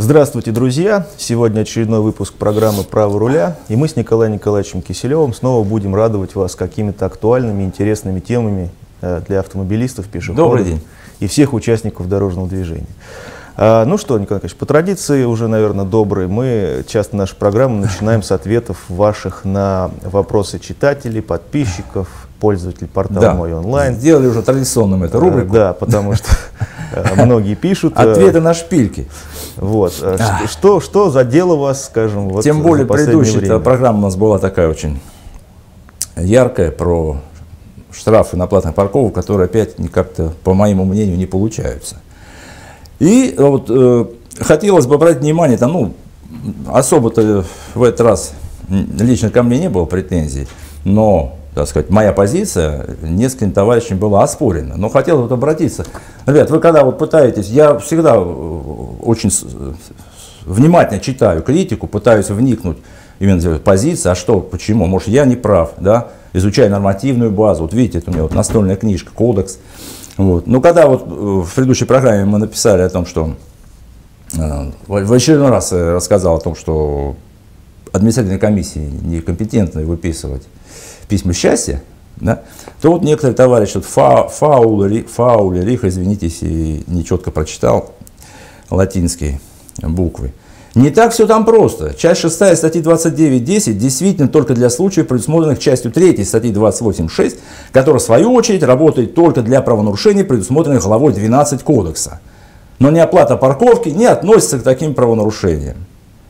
Здравствуйте, друзья! Сегодня очередной выпуск программы «Право руля», и мы с Николаем Николаевичем Киселевым снова будем радовать вас какими-то актуальными, интересными темами для автомобилистов, пешеходов и всех участников дорожного движения. Ну что, Николай Николаевич, по традиции уже, наверное, добрые, мы часто нашу программу начинаем с ответов ваших на вопросы читателей, подписчиков, пользователей портала «Мой онлайн». Сделали уже традиционным эту рубрику. Да, потому что многие пишут. Ответы на шпильки. Вот. Что задело вас, скажем, вот тем более предыдущая программа у нас была такая очень яркая про штрафы на платных парковках, которые опять как-то, по моему мнению, не получаются. И вот хотелось бы обратить внимание, там, особо-то в этот раз лично ко мне не было претензий, но, так сказать, моя позиция несколькими товарищами была оспорена. Но хотел вот обратиться. Ребят, вы когда вот пытаетесь, я всегда очень внимательно читаю критику, пытаюсь вникнуть именно в позицию, а что, почему, может я не прав, да, изучаю нормативную базу, вот видите, это у меня вот настольная книжка, кодекс. Вот. Но когда вот в предыдущей программе мы написали о том, что в очередной раз рассказал о том, что административные комиссии некомпетентны выписывать письма счастья, да, то вот некоторые товарищи, Фаулерих, извините, если нечетко прочитал латинские буквы. Не так все там просто. Часть 6 статьи 29.10 действительно только для случаев, предусмотренных частью 3 статьи 28.6, которая в свою очередь работает только для правонарушений, предусмотренных главой 12 кодекса. Но неоплата парковки не относится к таким правонарушениям.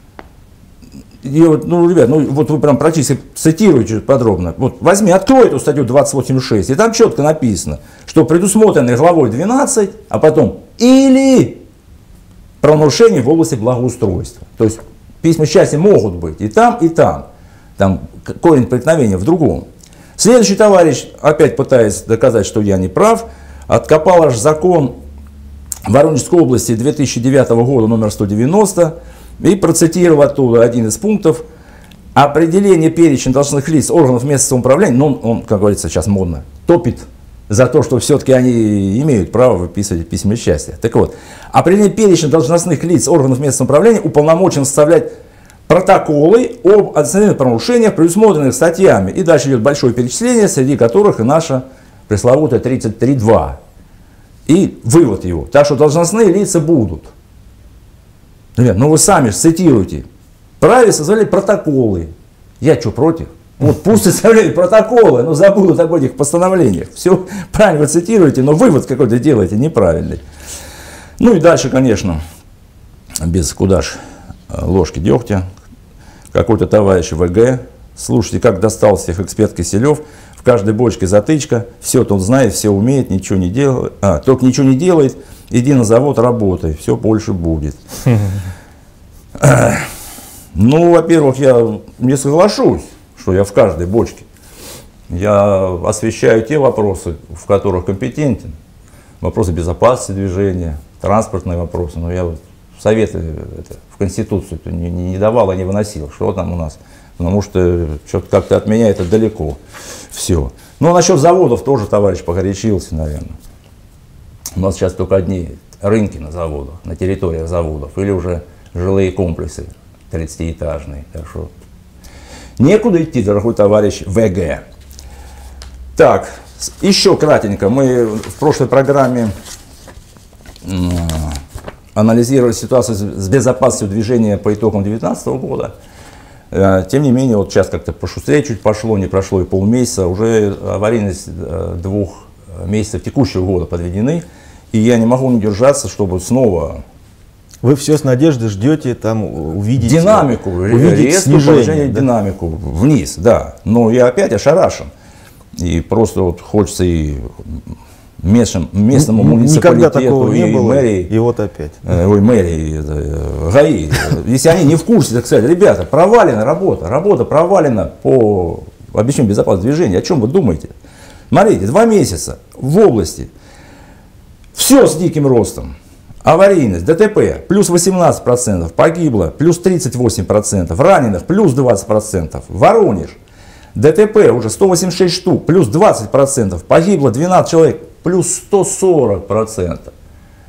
И вот, ребят, вот вы прям практически цитируете подробно. Вот возьми, открой эту статью 28.6, и там четко написано, что предусмотренные главой 12, а потом или правонарушения в области благоустройства. То есть письма счастья могут быть и там, и там. Там корень преткновения в другом. Следующий товарищ, опять пытаясь доказать, что я не прав, откопал аж закон Воронежской области 2009 года номер 190 и процитировал оттуда один из пунктов. Определение перечня должностных лиц органов местного самоуправления, он, как говорится, сейчас модно, топит за то, что все-таки они имеют право выписывать письма счастья. Так вот, определение перечня должностных лиц органов местного самоуправления уполномочен составлять протоколы об административных правонарушениях, предусмотренных статьями. И дальше идет большое перечисление, среди которых и наша пресловутая 33.2. И вывод его. Так что должностные лица будут. Ребят, вы сами же цитируете. Праве составлять протоколы. Я что, против? Вот пусть составляют протоколы, но забудут об этих постановлениях. Все правильно вы цитируете, но вывод какой-то делаете неправильный. Ну и дальше, конечно, без куда ж ложки дегтя. Какой-то товарищ ВГ. Слушайте, как достал всех эксперт Киселев. В каждой бочке затычка. Все он знает, все умеет, ничего не делает. Только ничего не делает. Иди на завод, работай. Все больше будет. Ну, во-первых, я не соглашусь, что я в каждой бочке. Я освещаю те вопросы, в которых компетентен. Вопросы безопасности движения, транспортные вопросы. Но я вот советы в Конституцию не давал и не выносил. Что там у нас? Потому что что-то как-то от меня это далеко. Все. Ну, а насчет заводов тоже товарищ погорячился, наверное. У нас сейчас только одни рынки на заводах, на территориях заводов. Или уже жилые комплексы 30-этажные. Так что некуда идти, дорогой товарищ ВГ. Так, еще кратенько. Мы в прошлой программе анализировали ситуацию с безопасностью движения по итогам 2019 года. Тем не менее, вот сейчас как-то пошустрее чуть пошло, не прошло и полмесяца. Уже аварийность 2 месяцев текущего года подведены. И я не могу не держаться, чтобы снова... Вы все с надеждой ждете там увидеть динамику, снижение, да? Динамику вниз, да. Но я опять ошарашен. И просто вот хочется и местному муниципалитету, и мэрии, и вот опять. Мэрии, ГАИ. Если они не в курсе, так сказать, ребята, провалена работа провалена по обеспечению безопасности движения. О чем вы думаете? Смотрите, 2 месяца в области. Все с диким ростом. Аварийность, ДТП, плюс 18%, погибло, плюс 38%, раненых, плюс 20%. Воронеж, ДТП уже 186 штук, плюс 20%, погибло 12 человек, плюс 140%.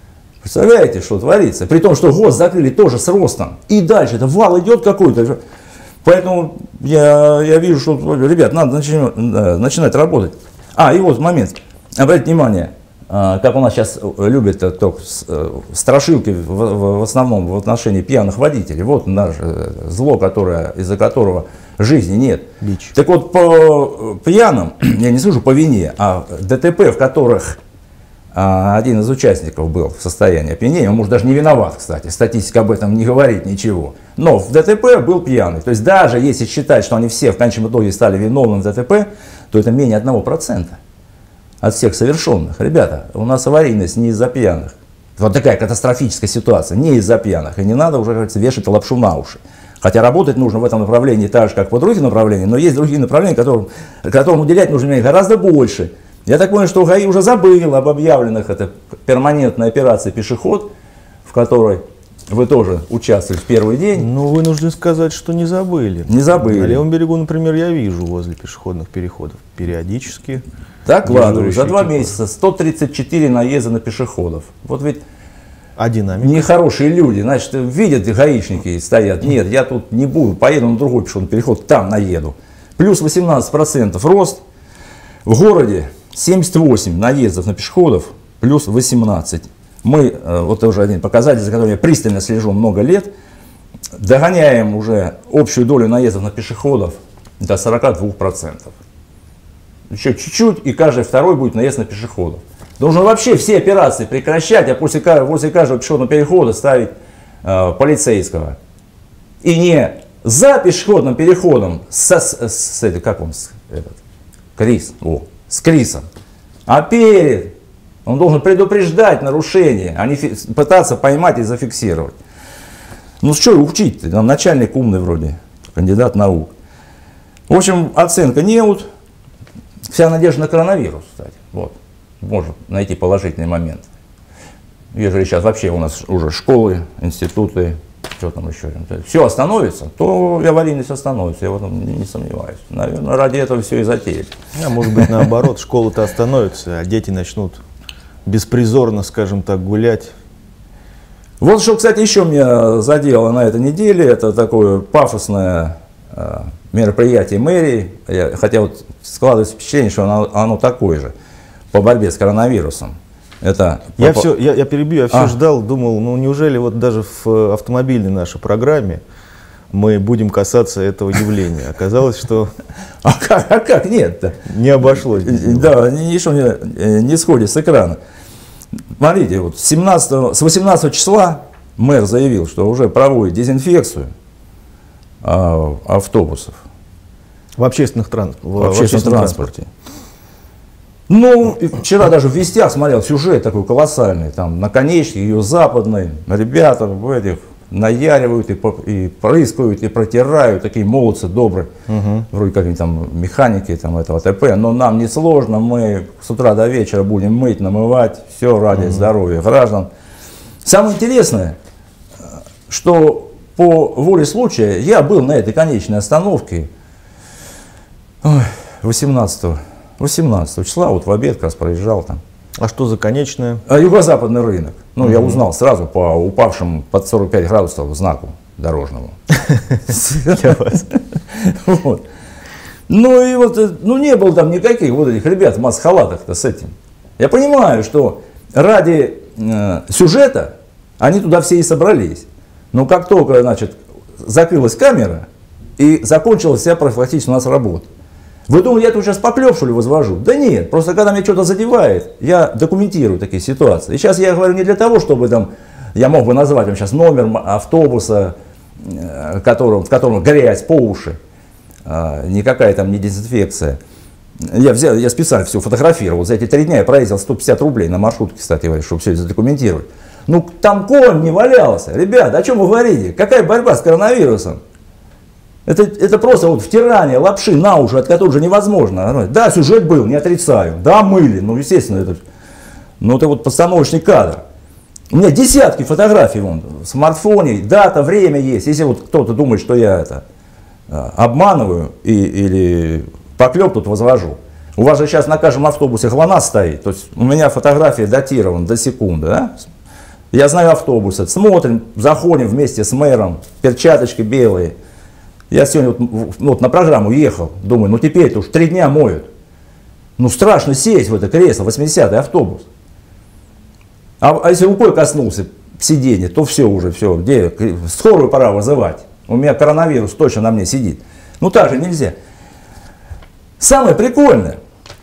Представляете, что творится? При том, что ГОСТ закрыли тоже с ростом. И дальше это вал идет какой-то. Поэтому я вижу, что, ребят, надо начинать работать. И вот момент. Обратите внимание, как у нас сейчас любят страшилки в основном в отношении пьяных водителей. Вот наше зло, из-за которого жизни нет. Бич. Так вот, по пьяным, я не слышу по вине, а ДТП, в которых один из участников был в состоянии опьянения, он, может, даже не виноват, кстати, статистика об этом не говорит ничего, но в ДТП был пьяный. То есть даже если считать, что они все в конечном итоге стали виновны в ДТП, то это менее 1% от всех совершенных. Ребята, у нас аварийность не из-за пьяных. Вот такая катастрофическая ситуация, не из-за пьяных. И не надо уже, кажется, вешать лапшу на уши. Хотя работать нужно в этом направлении так же, как по другим направлениям, но есть другие направления, которым уделять нужно гораздо больше. Я так понял, что ГАИ уже забыл об объявленных, это перманентная операция «Пешеход», в которой вы тоже участвовали в первый день. Ну, вынужден сказать, что не забыли. Не забыли. На левом берегу, например, я вижу возле пешеходных переходов периодически. Так, ладно, за 2 месяца 134 наезда на пешеходов. Вот ведь нехорошие люди, значит, видят гаишники и стоят. Нет, я тут не буду, поеду на другой пешеходный переход, там наеду. Плюс 18% рост. В городе 78 наездов на пешеходов, плюс 18. Мы, вот уже один показатель, за которым я пристально слежу много лет, догоняем уже общую долю наездов на пешеходов до 42%. Еще чуть-чуть, и каждый второй будет наезд на пешеходов. Нужно вообще все операции прекращать, а возле каждого пешеходного перехода ставить полицейского. И не за пешеходным переходом с Крисом, а перед. Он должен предупреждать нарушение, а не пытаться поймать и зафиксировать. Ну что учить-то? Там начальник умный вроде, кандидат наук. В общем, оценка неуд. Вся надежда на коронавирус, кстати. Вот. Можно найти положительный момент. Если сейчас вообще у нас уже школы, институты, что там еще, все остановится, то аварийность остановится, я в этом не сомневаюсь. Наверное, ради этого все и затеяли. А может быть, наоборот, школы-то остановятся, а дети начнут беспризорно, скажем так, гулять. Вот что, кстати, еще меня задело на этой неделе, это такое пафосное мероприятие мэрии, хотя вот складывается впечатление, что оно такое же, по борьбе с коронавирусом. Это я перебью, я все ждал, думал, ну неужели вот даже в автомобильной нашей программе мы будем касаться этого явления. Оказалось, что... А как нет-то? Не обошлось. Да, ничего не сходит с экрана. Смотрите, вот с 18 числа мэр заявил, что уже проводит дезинфекцию автобусов. В общественном транспорте. Ну, вчера даже в Вестях смотрел сюжет такой колоссальный, там наконечник ее западный, ребята в этих наяривают и прыскают, и протирают, такие молодцы добрые, вроде как они там механики там, этого ТП, но нам не сложно, мы с утра до вечера будем мыть, намывать, все ради здоровья граждан. Самое интересное, что по воле случая я был на этой конечной остановке 18 числа, вот в обед как раз проезжал там. А что за конечная? Юго-западный рынок. Ну, я узнал сразу по упавшему под 45 градусов знаку дорожному. Ну и вот, ну не было там никаких вот этих ребят в маск-халатах-то с этим. Я понимаю, что ради сюжета они туда все и собрались. Но как только, значит, закрылась камера и закончилась вся профилактическая у нас работа. Вы думаете, я тут сейчас поклеп, что ли, возвожу? Да нет, просто когда меня что-то задевает, я документирую такие ситуации. И сейчас я говорю не для того, чтобы там, я мог бы назвать вам сейчас номер автобуса, в котором грязь по уши, никакая там не дезинфекция. Я специально все фотографировал. За эти 3 дня я проездил 150 рублей на маршрутке, кстати говоря, чтобы все это задокументировать. Ну, там конь не валялся. Ребята, о чем вы говорите? Какая борьба с коронавирусом? Это просто вот втирание лапши на уши, от которого уже невозможно. Да, сюжет был, не отрицаю. Да, мыли, ну, естественно, это вот постановочный кадр. У меня десятки фотографий вон, в смартфоне, дата, время есть. Если вот кто-то думает, что я это обманываю или поклеп тут возвожу. У вас же сейчас на каждом автобусе ГЛОНАСС стоит. То есть у меня фотография датирована до секунды. Да? Я знаю автобусы. Смотрим, заходим вместе с мэром, перчаточки белые. Я сегодня вот на программу ехал, думаю, ну теперь-то уж 3 дня моют. Ну страшно сесть в это кресло, 80-й автобус. А если рукой коснулся сиденья, то все уже, все, где скорую пора вызывать. У меня коронавирус точно на мне сидит. Ну так же нельзя. Самое прикольное,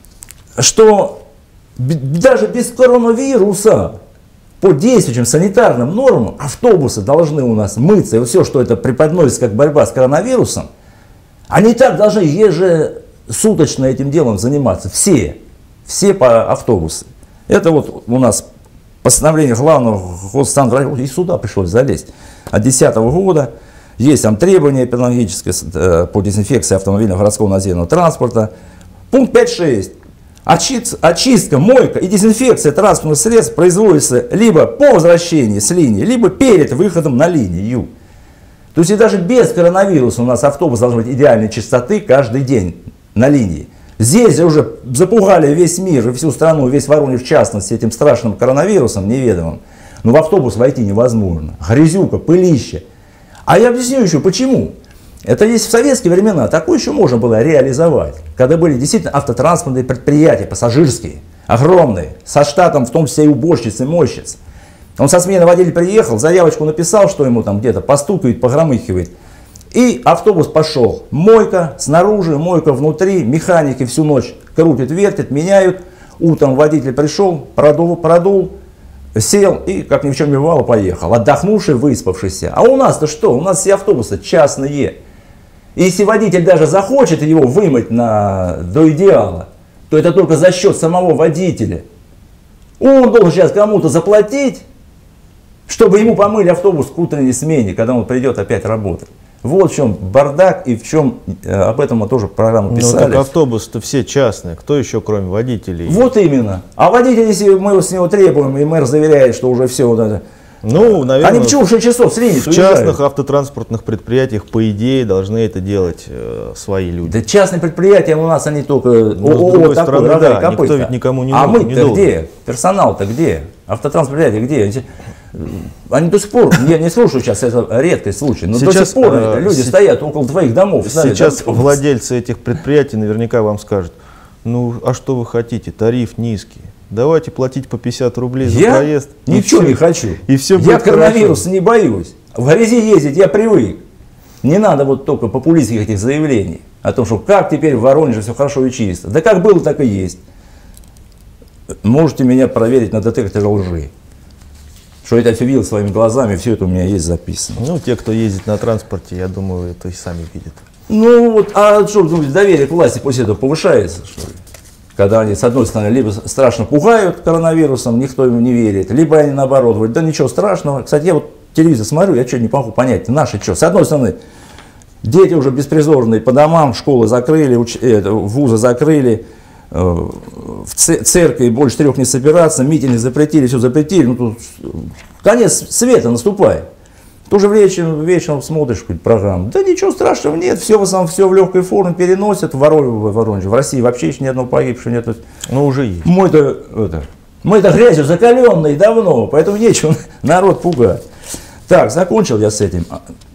что даже без коронавируса по действующим санитарным нормам автобусы должны у нас мыться. И вот все, что это преподносится как борьба с коронавирусом, они так должны ежесуточно этим делом заниматься. Все по автобусы. Это вот у нас постановление главного госстандарта, и сюда пришлось залезть, от 2010 года. Есть там требования эпидемиологические по дезинфекции автомобильного городского наземного транспорта. Пункт 5.6. Очистка, мойка и дезинфекция транспортных средств производится либо по возвращении с линии, либо перед выходом на линию. То есть и даже без коронавируса у нас автобус должен быть идеальной чистоты каждый день на линии. Здесь уже запугали весь мир и всю страну, весь Воронеж в частности, этим страшным коронавирусом неведомым. Но в автобус войти невозможно. Грязюка, пылище. А я объясню еще почему. Это есть в советские времена, такое еще можно было реализовать, когда были действительно автотранспортные предприятия, пассажирские, огромные, со штатом в том числе и уборщиц и мойщиц. Он со смены водитель приехал, заявочку написал, что ему там где-то постукивает, погромыхивает. И автобус пошел. Мойка снаружи, мойка внутри, механики всю ночь крутят, вертят, меняют. Утром водитель пришел, продул, сел и, как ни в чем не бывало, поехал. Отдохнувший, выспавшийся. А у нас-то что? У нас все автобусы частные. И если водитель даже захочет его вымыть до идеала, то это только за счет самого водителя. Он должен сейчас кому-то заплатить, чтобы ему помыли автобус к утренней смене, когда он придет опять работать. Вот в чем бардак и в чем об этом мы тоже программу писали. Ну так автобусы-то все частные, кто еще кроме водителей? Вот именно. А водитель, если мы с него требуем, и мэр заверяет, что уже все вот это... Ну, наверное, они в 6 часов с линии в частных автотранспортных предприятиях, по идее, должны это делать свои люди. Да частные предприятия у нас, они только... С другой стороны, да, никто ведь никому не должен. А мы-то где? Персонал-то где? Автотранспортные где? Они до сих пор, я не слушаю сейчас, это редкий случай, но сейчас, до сих пор люди стоят около твоих домов. Сейчас владельцы этих предприятий наверняка вам скажут, ну а что вы хотите, тариф низкий. Давайте платить по 50 рублей за проезд. Я ничего не хочу. И все будет я коронавируса не боюсь. В грязи ездить я привык. Не надо вот только популистских этих заявлений о том, что как теперь в Воронеже все хорошо и чисто. Да как было, так и есть. Можете меня проверить на детекторе лжи. Что я это видел своими глазами, все это у меня есть записано. Ну, те, кто ездит на транспорте, я думаю, это и сами видят. Ну вот, а что, думаете, доверие к власти после этого повышается, что ли? Когда они, с одной стороны, либо страшно пугают коронавирусом, никто им не верит, либо они наоборот говорят, да ничего страшного. Кстати, я вот телевизор смотрю, я что не могу понять, наши что? С одной стороны, дети уже беспризорные по домам, школы закрыли, вузы закрыли, в церкви больше 3 не собираться, митинги запретили, все запретили. Ну, тут конец света наступает. Тоже вечером смотришь какую-то программу. Да ничего страшного нет, все в основном все в легкой форме переносят. В Воронеже, в России вообще еще ни одного погибшего нет. Ну уже есть. Мы-то грязью закаленные давно, поэтому нечего народ пугать. Так, закончил я с этим.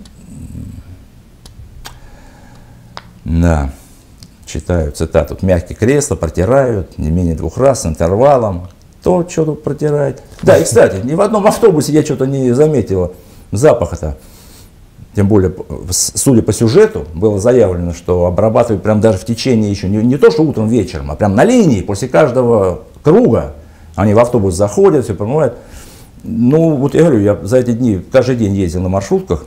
Да. Читаю цитату. Мягкие кресла протирают не менее 2 раз с интервалом. То что-то протирает. Да, и кстати, ни в одном автобусе я что-то не заметила запаха-то. Тем более, судя по сюжету, было заявлено, что обрабатывают прям даже в течение еще, не то что утром, вечером, а прям на линии, после каждого круга. Они в автобус заходят, все промывают. Ну, вот я говорю, я за эти дни каждый день ездил на маршрутках.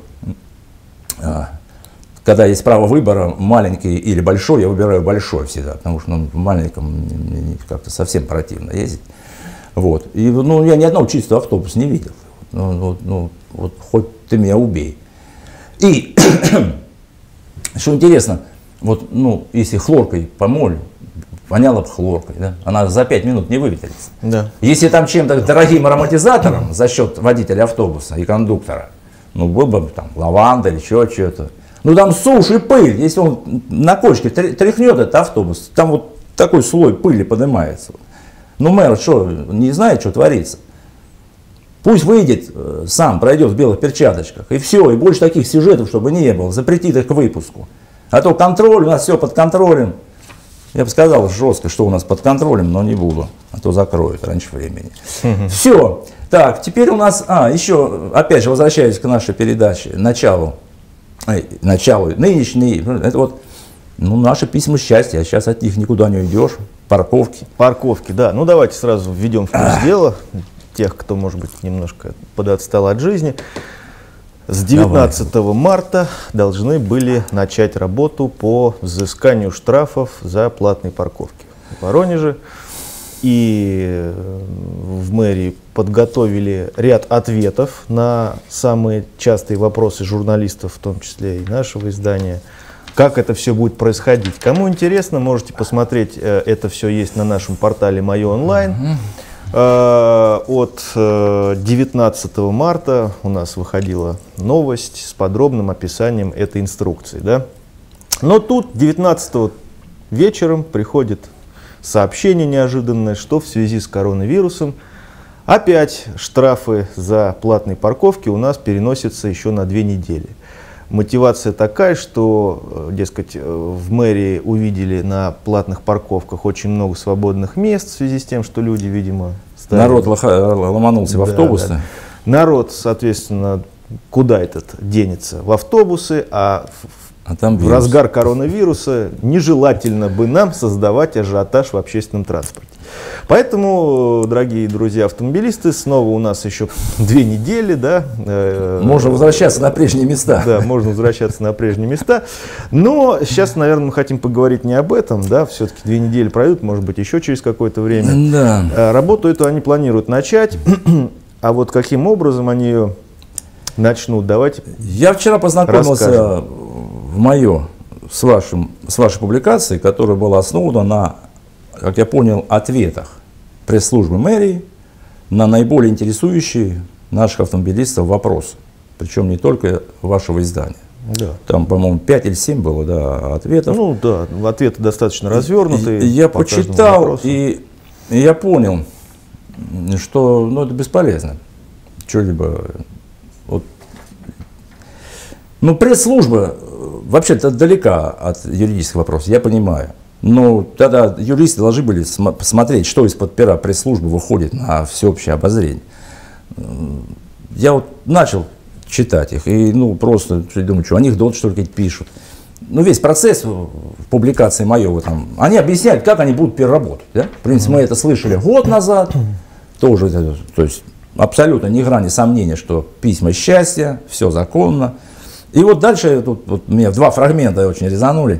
Когда есть право выбора, маленький или большой, я выбираю большой всегда, потому что в маленьком как-то совсем противно ездить. Вот. И ну, я ни одного чистого автобуса не видел. Вот хоть ты меня убей. И, что интересно, вот, ну, если хлоркой помоль, воняло бы хлоркой, да? Она за 5 минут не выветрится. Да. Если там чем-то дорогим ароматизатором за счет водителя автобуса и кондуктора, ну, был бы там лаванда или что-то. Ну там сушь и пыль, если он на кочке тряхнет этот автобус, там вот такой слой пыли поднимается. Ну мэр что, не знает, что творится? Пусть выйдет, сам пройдет в белых перчаточках. И все, и больше таких сюжетов, чтобы не было. Запретит их к выпуску. А то контроль, у нас все под контролем. Я бы сказал жестко, что у нас под контролем, но не буду. А то закроют раньше времени. Все. Так, теперь у нас, еще, опять же, возвращаясь к нашей передаче, началу нынешней, это вот, ну, наши письма счастья, а сейчас от них никуда не уйдешь. Парковки. Парковки, да. Ну, давайте сразу введем в курс дела тех, кто, может быть, немножко подотстал от жизни. С 19 марта должны были начать работу по взысканию штрафов за платные парковки в Воронеже. И в мэрии подготовили ряд ответов на самые частые вопросы журналистов, в том числе и нашего издания. Как это все будет происходить. Кому интересно, можете посмотреть, это все есть на нашем портале «Мое онлайн». От 19 марта у нас выходила новость с подробным описанием этой инструкции. Да? Но тут 19 вечером приходит сообщение неожиданное, что в связи с коронавирусом опять штрафы за платные парковки у нас переносятся еще на 2 недели. Мотивация такая, что, дескать, в мэрии увидели на платных парковках очень много свободных мест в связи с тем, что люди, видимо, народ ломанулся в автобусы. Да. Народ, соответственно, куда этот денется? В автобусы, там в разгар коронавируса нежелательно бы нам создавать ажиотаж в общественном транспорте. Поэтому, дорогие друзья автомобилисты, снова у нас еще 2 недели, да. Можно возвращаться на прежние места. Да, можно возвращаться на прежние места. Но сейчас, наверное, мы хотим поговорить не об этом, да, все-таки 2 недели пройдут, может быть, еще через какое-то время. Да. Работу эту они планируют начать, а вот каким образом они ее начнут, давайте. Я вчера познакомился с вашей публикацией, которая была основана на, как я понял, ответах пресс-службы мэрии на наиболее интересующие наших автомобилистов вопросы. Причем не только вашего издания. Да. Там, по-моему, 5 или 7 было, да, ответов. Ну да, ответы достаточно развернутые. Я почитал, и я понял, что это бесполезно. Что-либо. Вот. Ну, пресс-служба вообще-то далека от юридических вопросов, я понимаю. Но тогда юристы должны были посмотреть, что из-под пера пресс-службы выходит на всеобщее обозрение. Я вот начал читать их, и просто думаю, что анекдоты, что ли, пишут. Весь процесс публикации моего там, они объясняют, как они будут переработать. Да? В принципе, мы это слышали год назад, тоже, то есть абсолютно ни грани сомнения, что письма счастья, все законно. И вот дальше, вот меня 2 фрагмента очень резанули.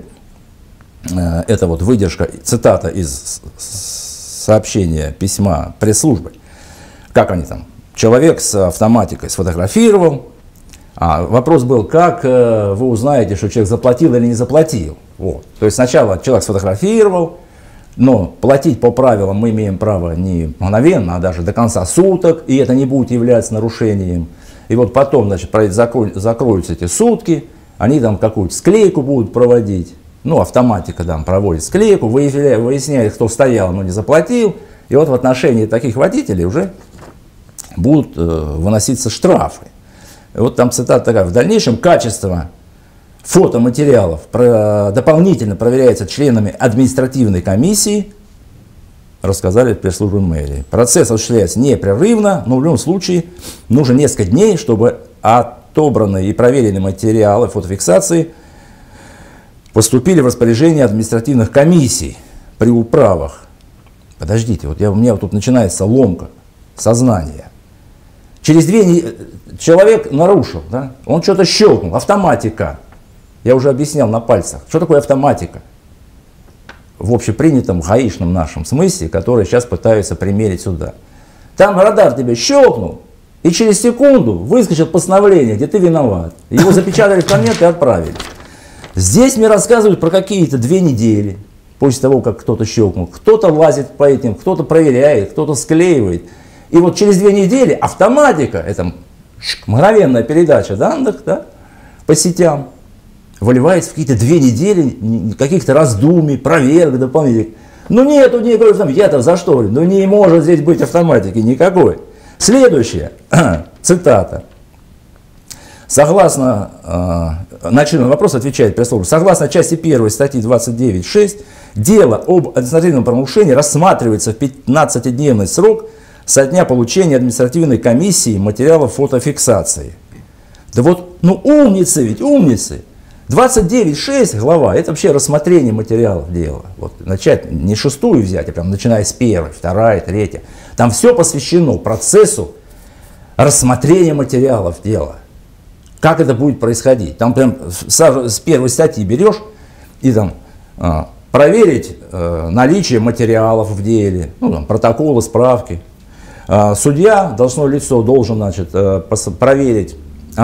Это вот выдержка, цитата из сообщения письма пресс-службы. Как они там? Человек с автоматикой сфотографировал. Вопрос был, как вы узнаете, что человек заплатил или не заплатил? Вот. То есть сначала человек сфотографировал, но платить по правилам мы имеем право не мгновенно, а даже до конца суток, и это не будет являться нарушением. И вот потом, значит, закроются эти сутки, они там какую-то склейку будут проводить. Автоматика там проводит склейку, выясняет, кто стоял, но не заплатил. И вот в отношении таких водителей уже будут выноситься штрафы. И вот там цитата такая: в дальнейшем качество фотоматериалов дополнительно проверяется членами административной комиссии, рассказали пресс-службы мэрии. Процесс осуществляется непрерывно, но в любом случае нужно несколько дней, чтобы отобранные и проверенные материалы фотофиксации поступили в распоряжение административных комиссий при управах. Подождите, у меня тут начинается ломка сознания. Через 2 недели человек нарушил, да? Он что-то щелкнул, автоматика. Я уже объяснял на пальцах, что такое автоматика. В общепринятом гаишном нашем смысле, который сейчас пытаются примерить сюда. Там радар тебе щелкнул, и через секунду выскочит постановление, где ты виноват. Его запечатали в коммент и отправили. Здесь мне рассказывают про какие-то 2 недели, после того, как кто-то щелкнул. Кто-то лазит по этим, кто-то проверяет, кто-то склеивает. И вот через 2 недели автоматика, это мгновенная передача данных, да, по сетям, выливается в какие-то 2 недели каких-то раздумий, проверок дополнительных. Нету никакой, я-то за что? Не может здесь быть автоматики никакой. Следующее, цитата. Согласно, начальный вопрос отвечает пресс-служба. Согласно части 1 статьи 29.6, дело об административном правонарушении рассматривается в 15-дневный срок со дня получения административной комиссии материалов фотофиксации. Да вот, ну умницы ведь, умницы. 29.6 глава, это вообще рассмотрение материалов дела. Вот, начать не шестую взять, а прям начиная с первой, вторая, третья. Там все посвящено процессу рассмотрения материалов дела. Как это будет происходить? Там прям с первой статьи берешь и там проверить наличие материалов в деле, ну, там, протоколы, справки. Судья, должностное лицо, должен, значит, проверить,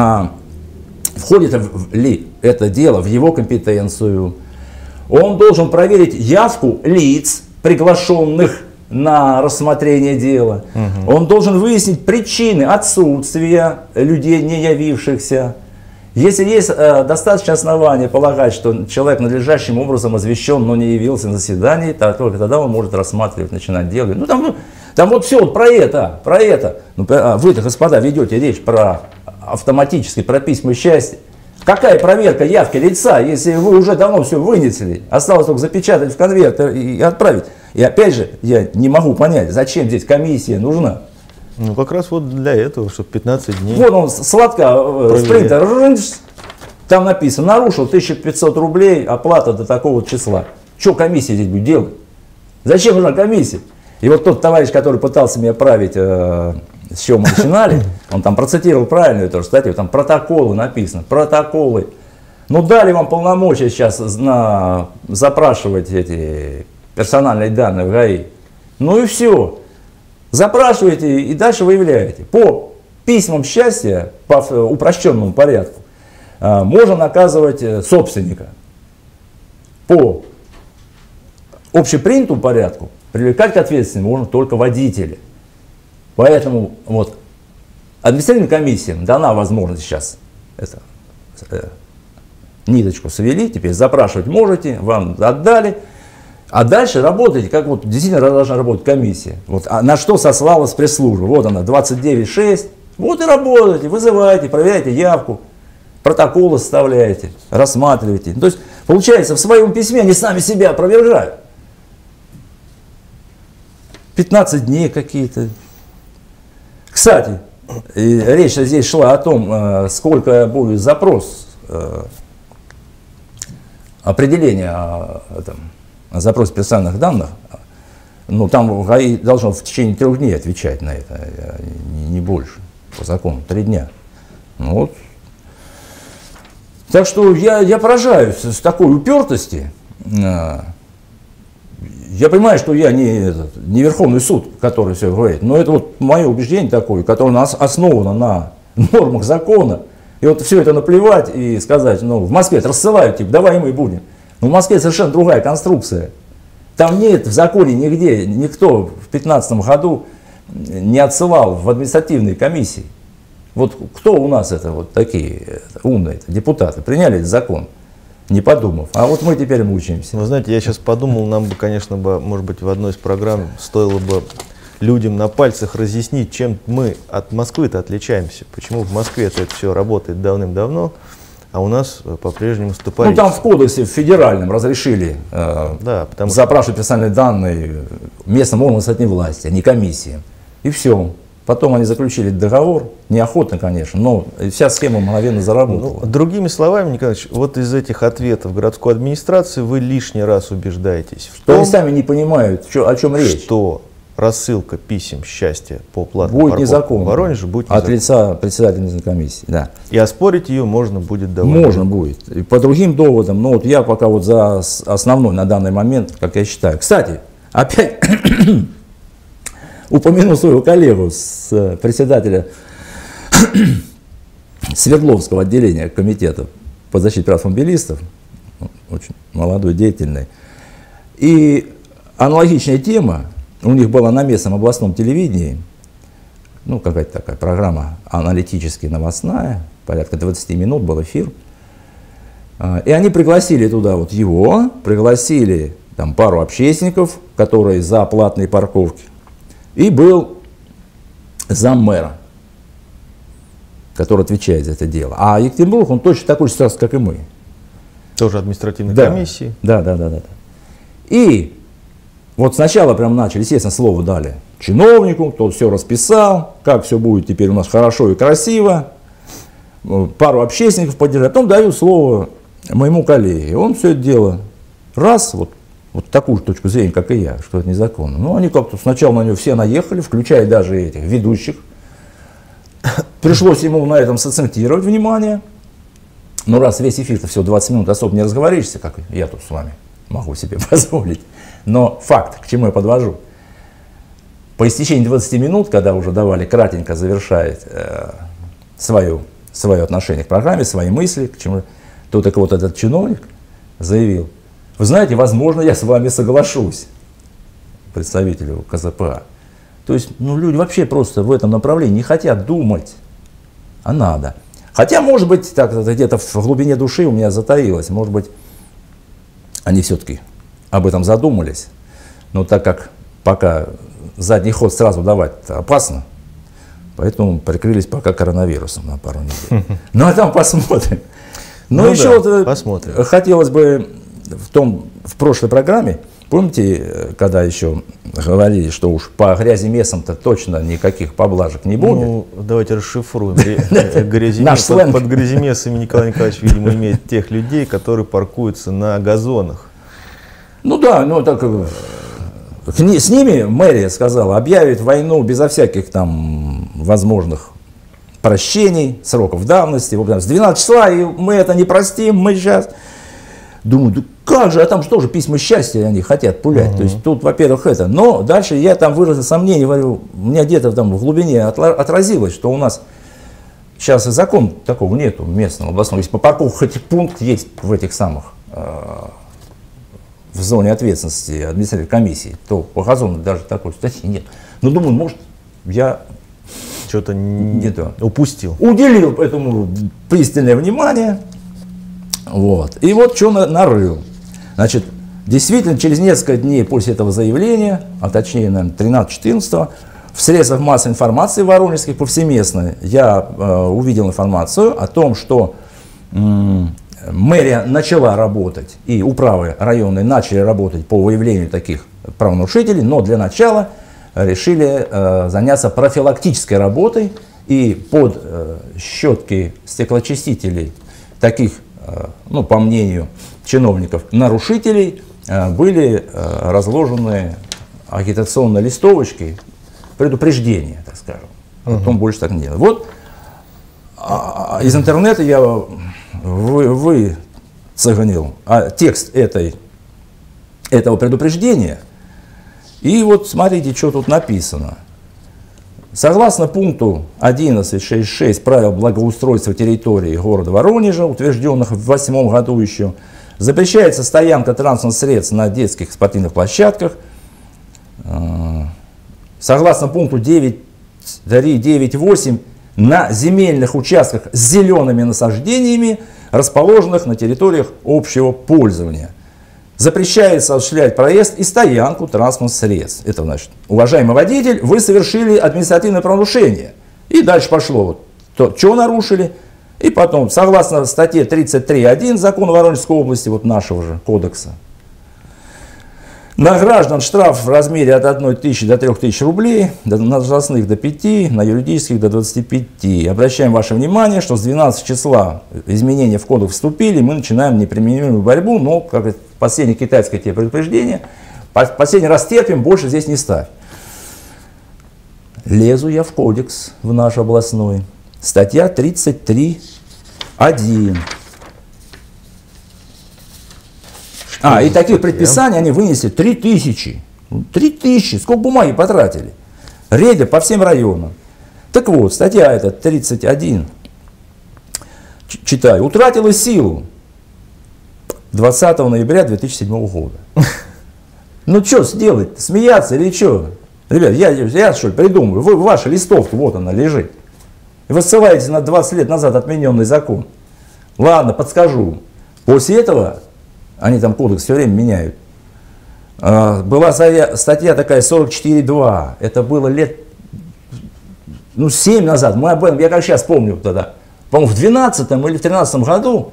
входит ли это дело в его компетенцию. Он должен проверить явку лиц, приглашенных на рассмотрение дела. Он должен выяснить причины отсутствия людей, не явившихся. Если есть достаточное основание полагать, что человек надлежащим образом извещен, но не явился на заседании, то только тогда он может рассматривать, начинать дело. Ну, там вот все вот про это. Ну, вы-то, господа, ведете речь про автоматически прописываемое счастье. Какая проверка явки лица, если вы уже давно все вынесли, осталось только запечатать в конверт и отправить. И опять же, я не могу понять, зачем здесь комиссия нужна. Ну, как раз вот для этого, чтобы 15 дней. Вот он сладко, спринтер, там написано, нарушил 1500 рублей, оплата до такого числа. Что комиссия здесь будет делать? Зачем нужна комиссия? И вот тот товарищ, который пытался меня править, с чего мы начинали, он там процитировал правильно эту статью, там протоколы написано, протоколы. Ну, дали вам полномочия сейчас запрашивать эти персональные данные в ГАИ. Ну и все. Запрашиваете и дальше выявляете. По письмам счастья, по упрощенному порядку, можно наказывать собственника. По общепринятому порядку привлекать к ответственности можно только водителя. Поэтому вот административным комиссиям дана возможность сейчас ниточку свели, теперь запрашивать можете, вам отдали. А дальше работаете, как вот действительно должна работать комиссия. Вот, на что сослалась пресс-служба. Вот она, 29.6. Вот и работаете, вызываете, проверяете явку, протоколы составляете, рассматриваете. То есть, получается, в своем письме они сами себя опровергают. 15 дней какие-то. Кстати, речь здесь шла о том, сколько будет запрос, определение запрос персональных данных. Ну, там ГАИ должно в течение 3 дней отвечать на это, не больше, по закону, 3 дня. Ну, вот. Так что я поражаюсь с такой упертости. Я понимаю, что я не Верховный суд, который все говорит, но это вот мое убеждение такое, которое основано на нормах закона. И вот все это наплевать и сказать, ну, в Москве рассылают, типа, давай мы будем. Но в Москве совершенно другая конструкция. Там нет в законе нигде, никто в 2015 году не отсылал в административные комиссии. Вот кто у нас это вот такие умные депутаты приняли этот закон, не подумав. А вот мы теперь мучаемся. Вы знаете, я сейчас подумал, нам бы, конечно, может быть, в одной из программ стоило бы людям на пальцах разъяснить, чем мы от Москвы-то отличаемся. Почему в Москве-то это все работает давным-давно, а у нас по-прежнему стопорится. Ну, там в кодексе федеральном разрешили запрашивать персональные данные местным органам административной власти, а не комиссиям. И все. Потом они заключили договор, неохотно, конечно, но вся схема мгновенно заработала. Ну, другими словами, Николай Ильич, вот из этих ответов городской администрации вы лишний раз убеждаетесь в том, они сами не понимают, о чем речь. Что рассылка писем счастья по платной будет парковке незаконно. в Воронеже будет от лица председателя комиссии. Да. И оспорить ее можно будет довольно. Можно будет. И по другим доводам, но вот я пока вот за основной на данный момент, как я считаю. Кстати, опять упомяну своего коллегу, председателя Свердловского отделения комитета по защите прав автомобилистов, очень молодой, деятельный. И аналогичная тема у них была на местном областном телевидении, ну, какая-то такая программа аналитически новостная, порядка 20 минут был эфир. И они пригласили туда вот его, пригласили там пару общественников, которые за платные парковки. И был заммэра, который отвечает за это дело. А Екатеринбург, он точно такой же ситуации, как и мы. Тоже административной комиссии. Да. И вот сначала прям начали, естественно, слово дали чиновнику, тот все расписал, как все будет теперь у нас хорошо и красиво, пару общественников поддержать, потом даю слово моему коллеге, он все это дело раз, вот такую же точку зрения, как и я, что это незаконно. Ну, они как-то сначала на него все наехали, включая даже этих ведущих. Пришлось ему на этом сакцентировать внимание. Ну, раз весь эфир-то всего 20 минут, особо не разговоришься, как я тут с вами могу себе позволить. Но факт, к чему я подвожу. По истечении 20 минут, когда уже давали кратенько завершать свое отношение к программе, свои мысли, к чему, то так вот этот чиновник заявил: вы знаете, возможно, я с вами соглашусь, представителю КЗПА. То есть, ну, люди вообще просто в этом направлении не хотят думать, а надо. Хотя, может быть, так где-то в глубине души у меня затаилось, может быть, они все-таки об этом задумались, но так как пока задний ход сразу давать опасно, поэтому прикрылись пока коронавирусом на пару недель. Ну, а там посмотрим. Но ну еще да, посмотрим. Хотелось бы в прошлой программе, помните, когда еще говорили, что уж по грязи местам-то точно никаких поблажек не будет? Ну, давайте расшифруем. Под гряземесами Николай Николаевич, видимо, имеет тех людей, которые паркуются на газонах. Ну да, ну так с ними мэрия сказала, объявит войну безо всяких там возможных прощений, сроков давности. С 12 числа, и мы это не простим, мы сейчас. Думаю, да как же, а там что же, письма счастья они хотят пулять. То есть тут, во-первых, это. Но дальше я там выразил сомнение, говорю, у меня где-то там в глубине отразилось, что у нас сейчас и закон такого нету местного, областного. Если по парковкам хоть пункт есть в этих самых, в зоне ответственности административной комиссии, то по газону даже такой статьи нет. Но думаю, может, я что-то упустил. Уделил этому пристальное внимание. Вот. И вот что нарыл. Значит, действительно, через несколько дней после этого заявления, а точнее, наверное, 13-14, в средствах массовой информации воронежских повсеместно я увидел информацию о том, что мэрия начала работать, и управы районные начали работать по выявлению таких правонарушителей, но для начала решили заняться профилактической работой, и под щетки стеклоочистителей таких, ну, по мнению чиновников, нарушителей, были разложены агитационные листовочки, предупреждения, так скажем. Потом больше так не делать. Вот из интернета я выцеганил текст этого предупреждения. И вот смотрите, что тут написано. Согласно пункту 11.6.6 правил благоустройства территории города Воронежа, утвержденных в 2008 году еще, запрещается стоянка транспортных средств на детских спортивных площадках. Согласно пункту 9.9.8 на земельных участках с зелеными насаждениями, расположенных на территориях общего пользования. Запрещается осуществлять проезд и стоянку транспортных средств. Это значит, уважаемый водитель, вы совершили административное правонарушение. И дальше пошло, вот, то, что нарушили. И потом, согласно статье 33.1 закона Воронежской области, вот нашего же кодекса, на граждан штраф в размере от 1 тысячи до 3 тысяч рублей, на должностных до 5, на юридических до 25. Обращаем ваше внимание, что с 12 числа изменения в кодекс вступили, мы начинаем непримиримую борьбу, но, как говорит, последнее китайское тебе предупреждение, последний раз терпим, больше здесь не ставь. Лезу я в кодекс, в наш областной, статья 33.1. И таких предписаний они вынесли 3000. 3000, сколько бумаги потратили. Рейды по всем районам. Так вот, статья эта 31, читаю, утратила силу 20 ноября 2007 года. Ну что сделать, смеяться или что? Ребят, я что ли придумываю, ваша листовка, вот она лежит. И вы ссылаетесь на 20 лет назад отмененный закон. Ладно, подскажу. После этого они там кодекс все время меняют. Была статья такая 44.2. Это было лет ну, 7 назад, мы об этом, я как сейчас помню тогда, по-моему, в 2012 или в 2013 году,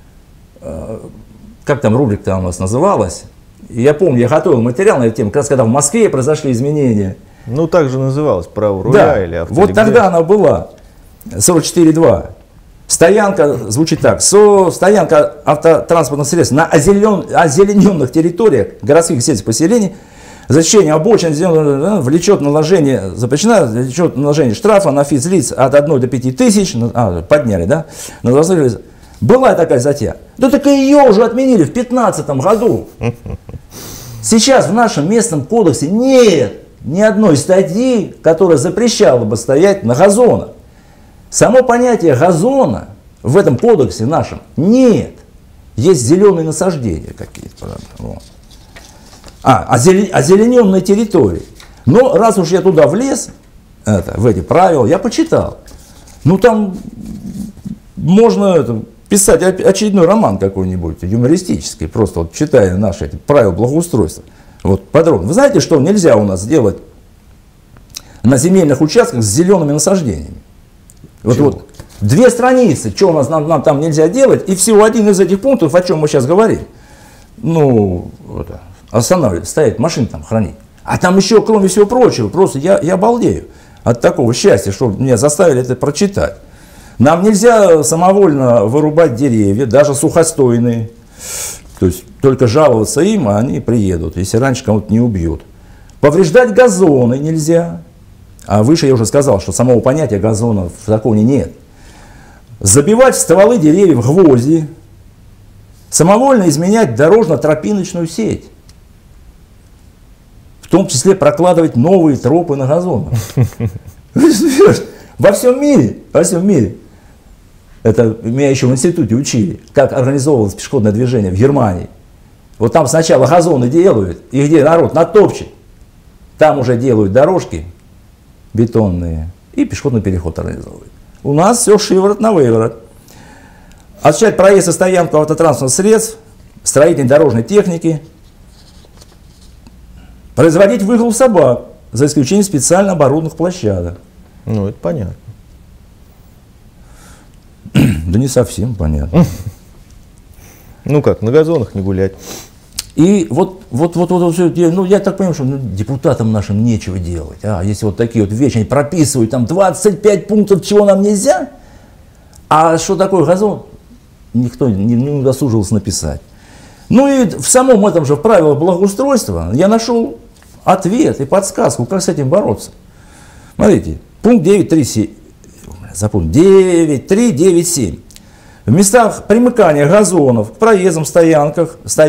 как там рубрика-то у нас называлась, я помню, я готовил материал на эту тему, как раз когда в Москве произошли изменения. Ну, так же называлась «Право руля», да, или «Автоликбез». Вот тогда она была, 44.2. Стоянка, звучит так, стоянка автотранспортных средств на озелененных территориях городских и сельских поселений, засечение обочин влечет наложение, запрещено, влечет наложение штрафа на физлиц от 1 до 5 тысяч, подняли, да, на должностных лиц. Была такая статья. Да так ее уже отменили в 2015 году. Сейчас в нашем местном кодексе нет ни одной статьи, которая запрещала бы стоять на газонах. Само понятие газона в этом кодексе нашем нет. Есть зеленые насаждения какие-то. Вот. Озелененные территории. Но раз уж я туда влез, в эти правила, я почитал. Ну там можно писать очередной роман какой-нибудь, юмористический, просто вот читая наши эти правила благоустройства. Вот подробно. Вы знаете, что нельзя у нас делать на земельных участках с зелеными насаждениями? Вот 2 страницы, что у нас нам там нельзя делать, и всего один из этих пунктов, о чем мы сейчас говорим. Ну, останавливать, стоять, машин там хранить. А там еще, кроме всего прочего, просто я балдею от такого счастья, что меня заставили это прочитать. Нам нельзя самовольно вырубать деревья, даже сухостойные. То есть только жаловаться им, а они приедут, если раньше кого-то не убьют. Повреждать газоны нельзя. А выше я уже сказал, что самого понятия газона в законе нет. Забивать в стволы деревьев гвозди. Самовольно изменять дорожно-тропиночную сеть. В том числе прокладывать новые тропы на газонах. Во всем мире, во всем мире. Это меня еще в институте учили, как организовывалось пешеходное движение в Германии. Вот там сначала газоны делают, и где народ натопчет, там уже делают дорожки бетонные, и пешеходный переход организовывают. У нас все шиворот на выворот. Осуществлять проезд и стоянку автотранспортных средств, строительной дорожной техники, производить выгул собак, за исключением специально оборудованных площадок. Ну, это понятно. Да не совсем понятно. Ну как, на газонах не гулять. И ну, я так понимаю, что депутатам нашим нечего делать. Если вот такие вот вещи, они прописывают, там 25 пунктов, чего нам нельзя, а что такое газон, никто не удосужился написать. Ну и в самом этом же, в правилах благоустройства, я нашел ответ и подсказку, как с этим бороться. Смотрите, пункт 9.3.7. Запомните, 9.3.9.7. В местах примыкания газонов к проездам, стоянках,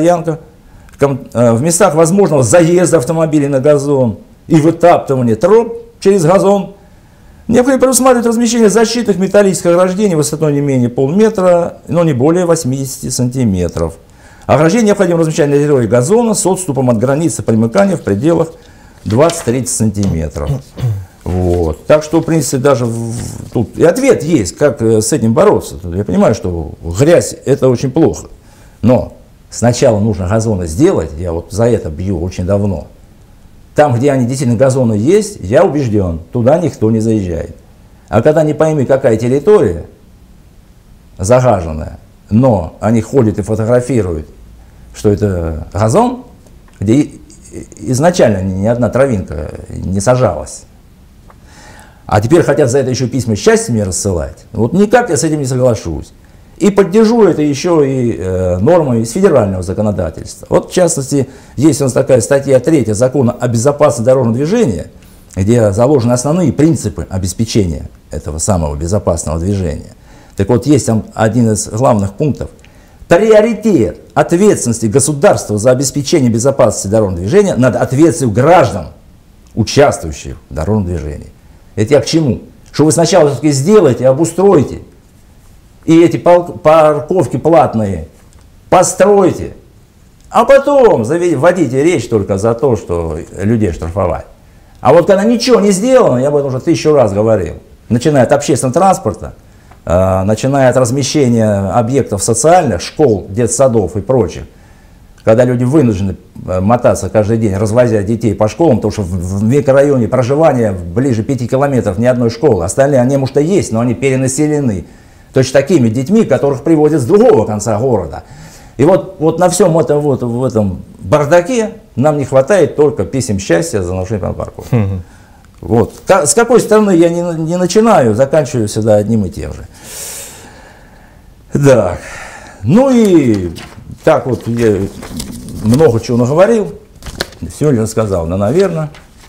в местах возможного заезда автомобилей на газон и вытаптывания троп через газон необходимо предусматривать размещение защитных металлических ограждений высотой не менее полметра, но не более 80 сантиметров. Ограждение необходимо размещать на территории газона с отступом от границы примыкания в пределах 20-30 сантиметров. Вот. Так что, в принципе, даже тут и ответ есть, как с этим бороться. Я понимаю, что грязь – это очень плохо. Но сначала нужно газоны сделать, я вот за это бью очень давно. Там, где они действительно газоны есть, я убежден, туда никто не заезжает. А когда не пойми, какая территория загаженная, но они ходят и фотографируют, что это газон, где изначально ни одна травинка не сажалась. А теперь хотят за это еще письма счастья мне рассылать. Вот никак я с этим не соглашусь. И поддержу это еще и нормами из федерального законодательства. Вот в частности, есть у нас такая статья 3 Закона о безопасности дорожного движения, где заложены основные принципы обеспечения этого самого безопасного движения. Так вот, есть там один из главных пунктов. Приоритет ответственности государства за обеспечение безопасности дорожного движения над ответственностью граждан, участвующих в дорожном движении. Это я к чему? Что вы сначала все-таки сделаете, обустройте, и эти парковки платные постройте, а потом вводите речь только за то, что людей штрафовать. А вот когда ничего не сделано, я об этом уже 1000 раз говорил, начиная от общественного транспорта, начиная от размещения объектов социальных, школ, детсадов и прочих, когда люди вынуждены мотаться каждый день, развозя детей по школам, потому что в микрорайоне проживания ближе 5 километров ни одной школы. Остальные, они, может, и есть, но они перенаселены. Точно такими детьми, которых приводят с другого конца города. И вот на всем этом, в этом бардаке нам не хватает только писем счастья за нарушение права парковки. Вот. С какой стороны я не начинаю, заканчиваю всегда одним и тем же. Да. Ну и так вот я много чего наговорил, все ли рассказал, наверное.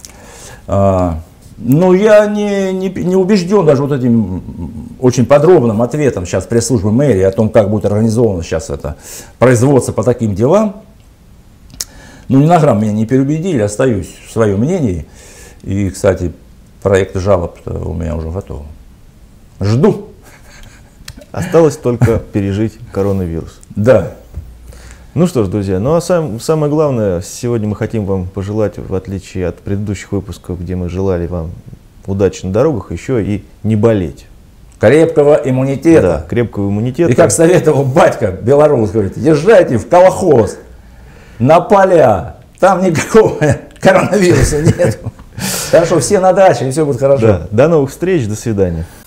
Но я не убежден даже вот этим очень подробным ответом сейчас пресс-службы мэрии о том, как будет организовано сейчас это производство по таким делам. Ну, ни на грамм меня не переубедили, остаюсь в своем мнении. И, кстати, проект жалоб у меня уже готов. Жду. Осталось только пережить коронавирус. Да. Ну что ж, друзья, ну а самое главное, сегодня мы хотим вам пожелать, в отличие от предыдущих выпусков, где мы желали вам удачи на дорогах, еще и не болеть. Крепкого иммунитета. Да, крепкого иммунитета. И как советовал батька белорус, говорит, езжайте в колхоз, на поля, там никакого коронавируса нет. Так что все на даче, и все будет хорошо. Да. До новых встреч, до свидания.